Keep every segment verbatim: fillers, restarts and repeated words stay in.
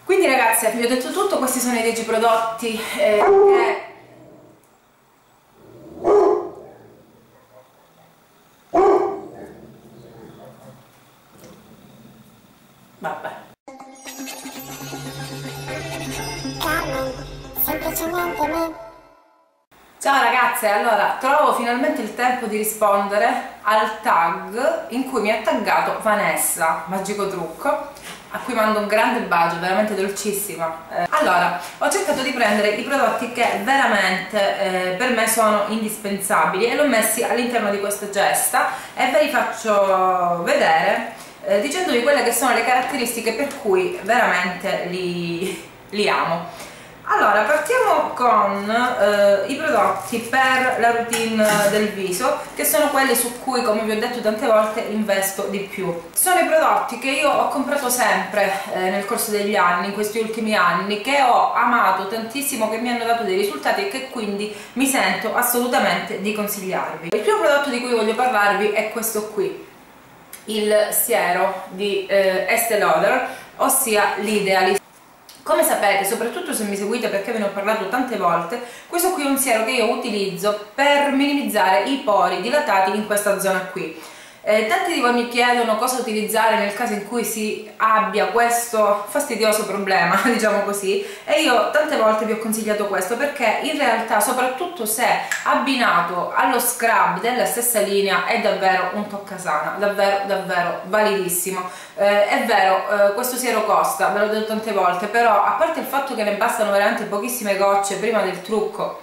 Quindi ragazze, vi ho detto tutto, questi sono i dieci prodotti eh, che... Vabbè. Semplicemente me. Ciao ragazze, allora trovo finalmente il tempo di rispondere al tag in cui mi ha taggato Vanessa Magico Trucco, a cui mando un grande bacio, veramente dolcissima. Eh, allora, ho cercato di prendere i prodotti che veramente eh, per me sono indispensabili e li ho messi all'interno di questa cesta e ve li faccio vedere eh, dicendovi quelle che sono le caratteristiche per cui veramente li, li amo. Allora, partiamo con eh, i prodotti per la routine del viso, che sono quelli su cui, come vi ho detto tante volte, investo di più. Sono i prodotti che io ho comprato sempre eh, nel corso degli anni, in questi ultimi anni, che ho amato tantissimo, che mi hanno dato dei risultati e che quindi mi sento assolutamente di consigliarvi. Il primo prodotto di cui voglio parlarvi è questo qui, il siero di eh, Estée Lauder, ossia l'Idealist. Come sapete, soprattutto se mi seguite perché ve ne ho parlato tante volte, questo qui è un siero che io utilizzo per minimizzare i pori dilatati in questa zona qui. Eh, tanti di voi mi chiedono cosa utilizzare nel caso in cui si abbia questo fastidioso problema, diciamo così, e io tante volte vi ho consigliato questo perché in realtà, soprattutto se abbinato allo scrub della stessa linea, è davvero un toccasana, davvero davvero validissimo. Eh, è vero, eh, questo siero costa, ve l'ho detto tante volte, però a parte il fatto che ne bastano veramente pochissime gocce prima del trucco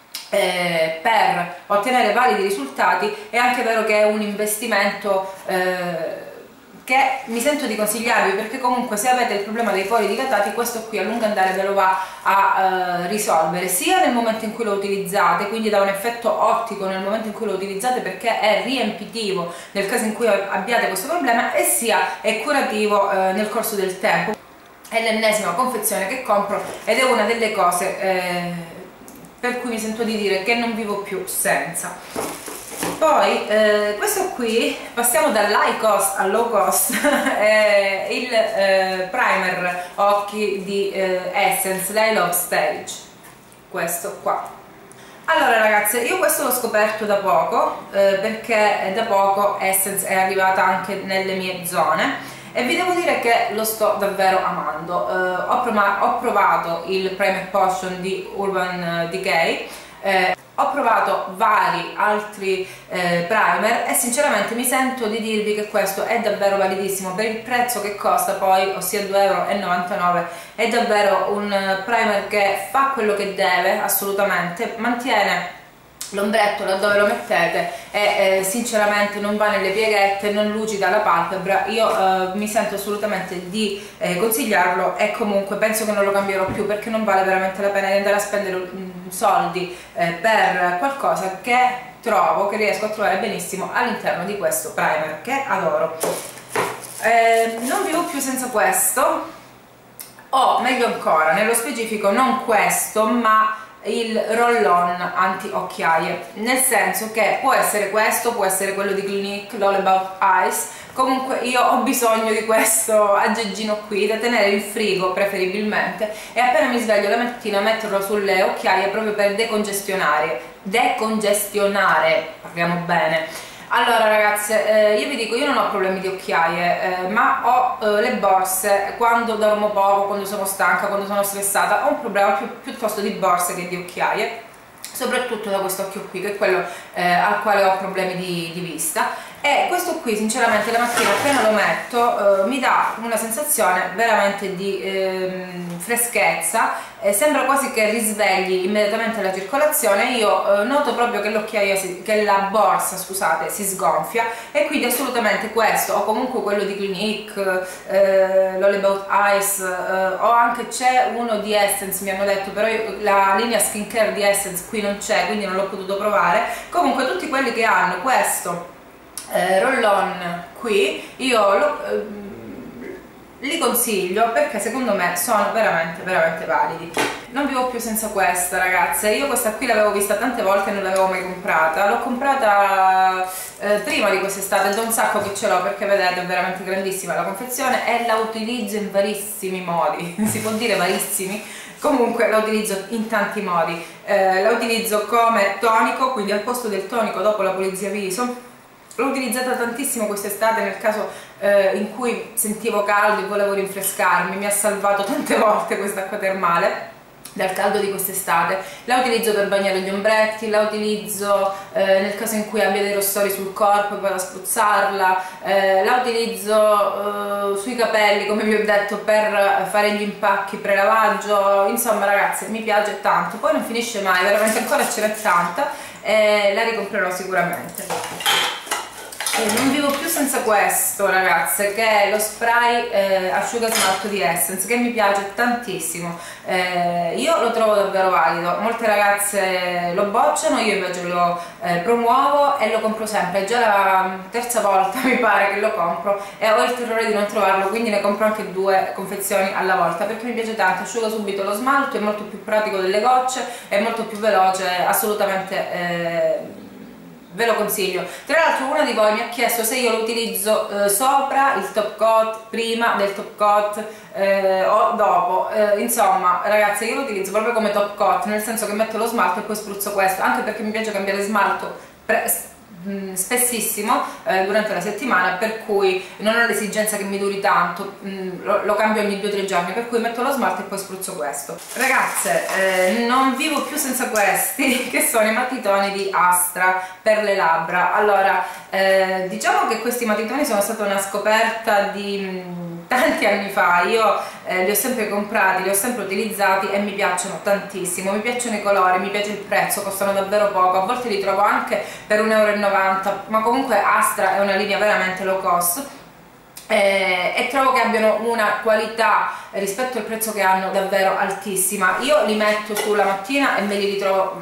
Eh, per ottenere validi risultati, è anche vero che è un investimento eh, che mi sento di consigliarvi, perché comunque se avete il problema dei pori dilatati questo qui a lungo andare ve lo va a eh, risolvere, sia nel momento in cui lo utilizzate, quindi dà un effetto ottico nel momento in cui lo utilizzate perché è riempitivo nel caso in cui abbiate questo problema, e sia è curativo eh, nel corso del tempo. È l'ennesima confezione che compro ed è una delle cose eh, per cui mi sento di dire che non vivo più senza. Poi eh, questo qui, passiamo dall'high cost al low cost, è il eh, primer occhi di eh, Essence, la I Love Stage, questo qua. Allora ragazze, io questo l'ho scoperto da poco, eh, perché da poco Essence è arrivata anche nelle mie zone e vi devo dire che lo sto davvero amando. eh, ho, ho provato il Primer Potion di Urban Decay, eh, ho provato vari altri eh, primer e sinceramente mi sento di dirvi che questo è davvero validissimo per il prezzo che costa, poi ossia due e novantanove euro. È davvero un primer che fa quello che deve, assolutamente, mantiene l'ombretto laddove lo mettete e eh, sinceramente non va nelle pieghette, non lucida la palpebra. Io eh, mi sento assolutamente di eh, consigliarlo e comunque penso che non lo cambierò più, perché non vale veramente la pena di andare a spendere mh, soldi eh, per qualcosa che trovo, che riesco a trovare benissimo all'interno di questo primer che adoro. Eh, non vivo più senza questo, o meglio ancora, nello specifico non questo ma il roll-on anti-occhiaie, nel senso che può essere questo, può essere quello di Clinique, l'All About Eyes. Comunque io ho bisogno di questo aggeggino qui da tenere in frigo preferibilmente, e appena mi sveglio la mattina metterlo sulle occhiaie proprio per decongestionare, decongestionare, parliamo bene. Allora ragazze, eh, io vi dico, io non ho problemi di occhiaie, eh, ma ho eh, le borse quando dormo poco, quando sono stanca, quando sono stressata. Ho un problema più, piuttosto di borse che di occhiaie, soprattutto da questo occhio qui, che è quello eh, al quale ho problemi di, di vista. E questo qui sinceramente la mattina appena lo metto eh, mi dà una sensazione veramente di eh, freschezza, eh, sembra quasi che risvegli immediatamente la circolazione. Io eh, noto proprio che l'occhiaia, che la borsa scusate si sgonfia, e quindi assolutamente questo, o comunque quello di Clinique, eh, l'All About Eyes, eh, o anche c'è uno di Essence mi hanno detto, però io, la linea skincare di Essence qui non c'è, quindi non l'ho potuto provare. Comunque tutti quelli che hanno questo Eh, roll-on qui io lo, eh, li consiglio perché secondo me sono veramente veramente validi. non vivo più senza questa, ragazze. Io questa qui l'avevo vista tante volte e non l'avevo mai comprata. L'ho comprata eh, prima di quest'estate, è da un sacco che ce l'ho, perché vedete è veramente grandissima la confezione e la utilizzo in varissimi modi, si può dire varissimi, comunque la utilizzo in tanti modi. Eh, la utilizzo come tonico, quindi al posto del tonico dopo la pulizia viso. L'ho utilizzata tantissimo quest'estate nel caso eh, in cui sentivo caldo e volevo rinfrescarmi, mi ha salvato tante volte quest'acqua termale dal caldo di quest'estate. La utilizzo per bagnare gli ombretti, la utilizzo eh, nel caso in cui abbia dei rossori sul corpo e vado a spruzzarla, eh, la utilizzo eh, sui capelli, come vi ho detto, per fare gli impacchi pre-lavaggio. Insomma, ragazze, mi piace tanto, poi non finisce mai, veramente ancora ce n'è tanta e la ricomprerò sicuramente. E non vivo più senza questo, ragazze, che è lo spray eh, asciuga smalto di Essence, che mi piace tantissimo. Eh, io lo trovo davvero valido, molte ragazze lo bocciano, io invece lo eh, promuovo e lo compro sempre. È già la terza volta mi pare che lo compro e ho il terrore di non trovarlo, quindi ne compro anche due confezioni alla volta, perché mi piace tanto, asciuga subito lo smalto, è molto più pratico delle gocce, è molto più veloce, assolutamente eh, ve lo consiglio. Tra l'altro una di voi mi ha chiesto se io lo utilizzo eh, sopra il top coat, prima del top coat eh, o dopo. Eh, insomma, ragazzi, io lo utilizzo proprio come top coat, nel senso che metto lo smalto e poi spruzzo questo, anche perché mi piace cambiare smalto mh, spessissimo eh, durante la settimana, per cui non ho l'esigenza che mi duri tanto, mh, lo, lo cambio ogni due o tre giorni, per cui metto lo smalto e poi spruzzo questo. Ragazze, eh, non vivo più senza questi, che sono i matitoni di Astra per le labbra. Allora, eh, diciamo che questi matitoni sono stata una scoperta di mh, tanti anni fa. Io eh, li ho sempre comprati, li ho sempre utilizzati e mi piacciono tantissimo, mi piacciono i colori, mi piace il prezzo, costano davvero poco, a volte li trovo anche per un euro e novanta, ma comunque Astra è una linea veramente low cost. Eh, e trovo che abbiano una qualità rispetto al prezzo che hanno davvero altissima. Io li metto sulla mattina e me li ritrovo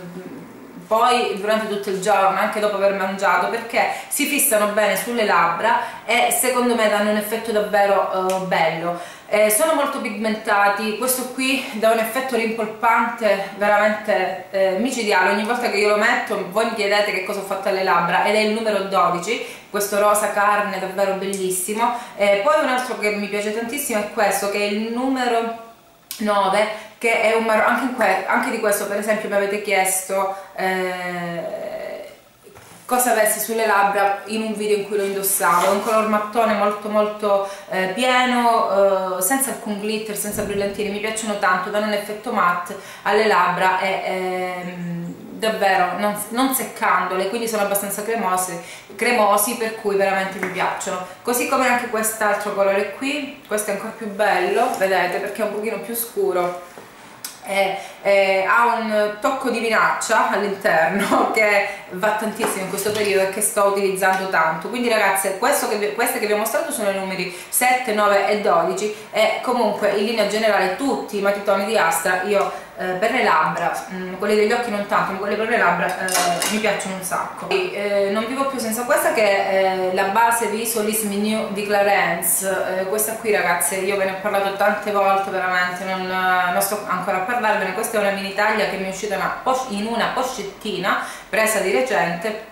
mh, poi durante tutto il giorno, anche dopo aver mangiato, perché si fissano bene sulle labbra e secondo me danno un effetto davvero uh, bello. Eh, sono molto pigmentati, questo qui dà un effetto rimpolpante veramente eh, micidiale. Ogni volta che io lo metto voi mi chiedete che cosa ho fatto alle labbra, ed è il numero dodici, questo rosa carne davvero bellissimo. Eh, poi un altro che mi piace tantissimo è questo, che è il numero nove, che è un marrone. Anche, in que anche di questo per esempio mi avete chiesto eh, cosa avessi sulle labbra in un video in cui lo indossavo. È un color mattone molto molto eh, pieno, eh, senza alcun glitter, senza brillantini, mi piacciono tanto, danno un effetto matte alle labbra e ehm, davvero non, non seccandole, quindi sono abbastanza cremosi, cremosi, per cui veramente mi piacciono. Così come anche quest'altro colore qui, questo è ancora più bello, vedete, perché è un pochino più scuro. E, e ha un tocco di vinaccia all'interno che va tantissimo in questo periodo e che sto utilizzando tanto. Quindi ragazze, questo che vi, queste che vi ho mostrato sono i numeri sette, nove e dodici, e comunque in linea generale tutti i matitoni di Astra io eh, per le labbra, mh, quelli degli occhi non tanto, ma quelli per le labbra eh, mi piacciono un sacco. E, eh, non vivo più senza questa, che è eh, la base viso Liss Me New di Clarins. Eh, questa qui, ragazze, io ve ne ho parlato tante volte, veramente non, non sto ancora a parlarvene. Questa è una mini taglia che mi è uscita una in una pochettina presa di recente,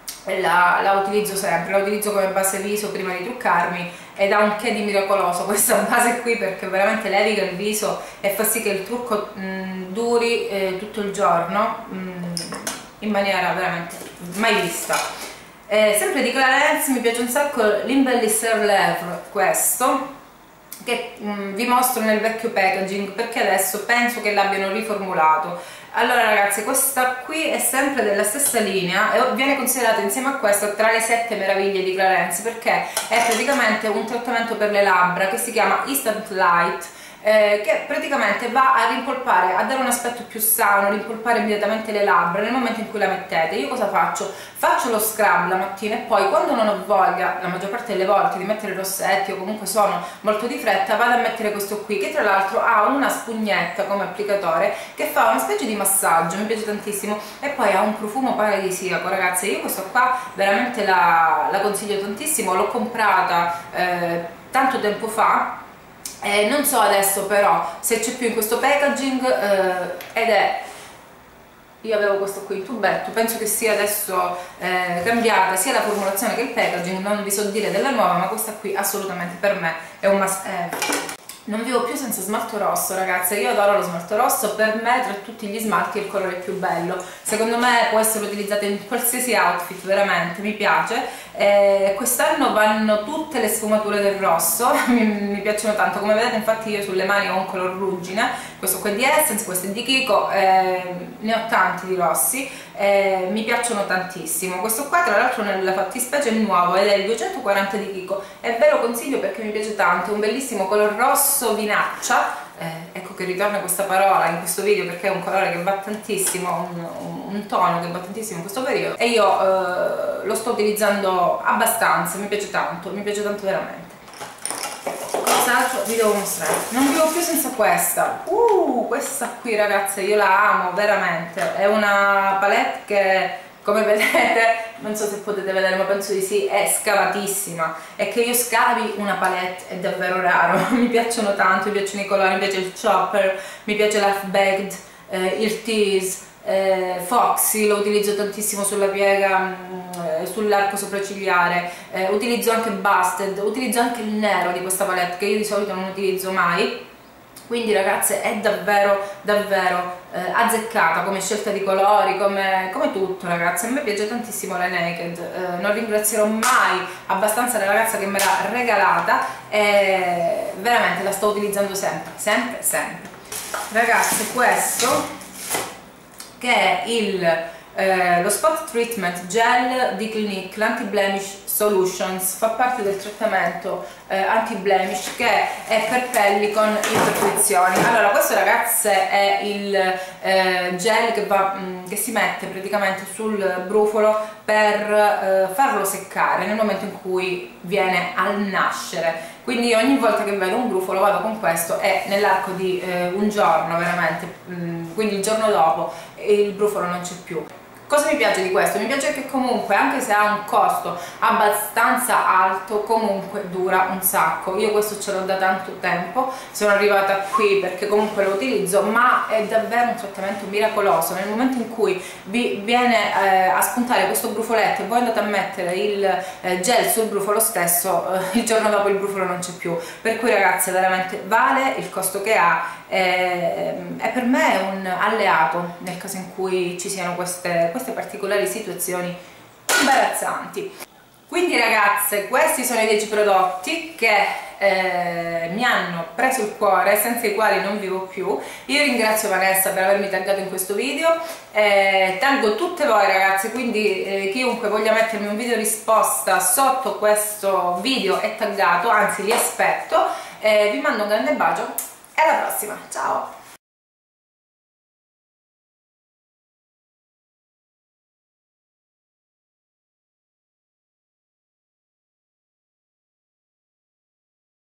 e la, la utilizzo sempre, la utilizzo come base viso prima di truccarmi, ed ha un che di miracoloso questa base qui, perché veramente leviga il viso e fa sì che il trucco mh, duri eh, tutto il giorno mh, in maniera veramente mai vista. Eh, sempre di Clarins mi piace un sacco l'Embellisseur Lèvres, questo che mh, vi mostro nel vecchio packaging, perché adesso penso che l'abbiano riformulato. Allora ragazzi, questa qui è sempre della stessa linea e viene considerata insieme a questa tra le sette meraviglie di Clarins, perché è praticamente un trattamento per le labbra che si chiama Instant Light, Eh, che praticamente va a rimpolpare, a dare un aspetto più sano, rimpolpare immediatamente le labbra nel momento in cui la mettete. Io cosa faccio? Faccio lo scrub la mattina e poi, quando non ho voglia, la maggior parte delle volte, di mettere rossetti o comunque sono molto di fretta, vado a mettere questo qui, che tra l'altro ha una spugnetta come applicatore che fa una specie di massaggio, mi piace tantissimo, e poi ha un profumo paradisiaco. Ragazzi, io questo qua veramente la, la consiglio tantissimo, l'ho comprata eh, tanto tempo fa eh, non so adesso però se c'è più in questo packaging, eh, ed è, io avevo questo qui in tubetto, penso che sia adesso eh, cambiata sia la formulazione che il packaging, non vi so dire della nuova, ma questa qui assolutamente per me è un must have. Non vivo più senza smalto rosso, ragazze, io adoro lo smalto rosso, per me tra tutti gli smalti è il colore più bello, secondo me può essere utilizzato in qualsiasi outfit, veramente, mi piace. Eh, quest'anno vanno tutte le sfumature del rosso, mi, mi piacciono tanto, come vedete infatti io sulle mani ho un color ruggine, questo qua è di Essence, questo è di Kiko, eh, ne ho tanti di rossi, eh, mi piacciono tantissimo. Questo qua tra l'altro nella fattispecie è nuovo ed è il duecentoquaranta di Kiko, e ve lo consiglio perché mi piace tanto, è un bellissimo color rosso vinaccia. Eh, ecco che ritorna questa parola in questo video perché è un colore che va tantissimo, un, un, un tono che va tantissimo in questo periodo, e io eh, lo sto utilizzando abbastanza, mi piace tanto, mi piace tanto veramente. Cos'altro vi devo mostrare? Non vivo più senza questa, uh, questa qui ragazze io la amo veramente, è una palette che, come vedete, non so se potete vedere ma penso di sì, è scavatissima, e che io scavi una palette è davvero raro. Mi piacciono tanto, mi piacciono i colori, mi piace il chopper, mi piace l'half bagged, eh, il tease, eh, Foxy lo utilizzo tantissimo sulla piega, eh, sull'arco sopraccigliare, eh, utilizzo anche busted, utilizzo anche il nero di questa palette che io di solito non utilizzo mai. Quindi ragazze è davvero davvero eh, azzeccata come scelta di colori, come, come tutto ragazze, a me piace tantissimo la Naked, eh, non ringrazierò mai abbastanza la ragazza che me l'ha regalata, e veramente la sto utilizzando sempre, sempre, sempre. Ragazze, questo che è il, eh, lo Spot Treatment Gel di Clinique, l'Anti-Blemish Solutions, fa parte del trattamento eh, anti-blemish che è per pelli con imperfezioni. Allora, questo ragazze è il eh, gel che, va, mh, che si mette praticamente sul brufolo per eh, farlo seccare nel momento in cui viene al nascere. Quindi ogni volta che vedo un brufolo vado con questo, e nell'arco di eh, un giorno veramente, mh, quindi il giorno dopo il brufolo non c'è più. Cosa mi piace di questo? Mi piace che comunque, anche se ha un costo abbastanza alto, comunque dura un sacco. Io questo ce l'ho da tanto tempo, sono arrivata qui perché comunque lo utilizzo, ma è davvero un trattamento miracoloso. Nel momento in cui vi viene eh, a spuntare questo brufoletto e voi andate a mettere il eh, gel sul brufolo stesso, eh, il giorno dopo il brufolo non c'è più. Per cui ragazze veramente vale il costo che ha, e per me è un alleato nel caso in cui ci siano queste, queste particolari situazioni imbarazzanti. Quindi ragazze, questi sono i dieci prodotti che eh, mi hanno preso il cuore, senza i quali non vivo più. Io ringrazio Vanessa per avermi taggato in questo video, eh, taggo tutte voi ragazze, quindi eh, chiunque voglia mettermi un video risposta sotto questo video è taggato, anzi li aspetto, eh, vi mando un grande bacio e alla prossima, ciao!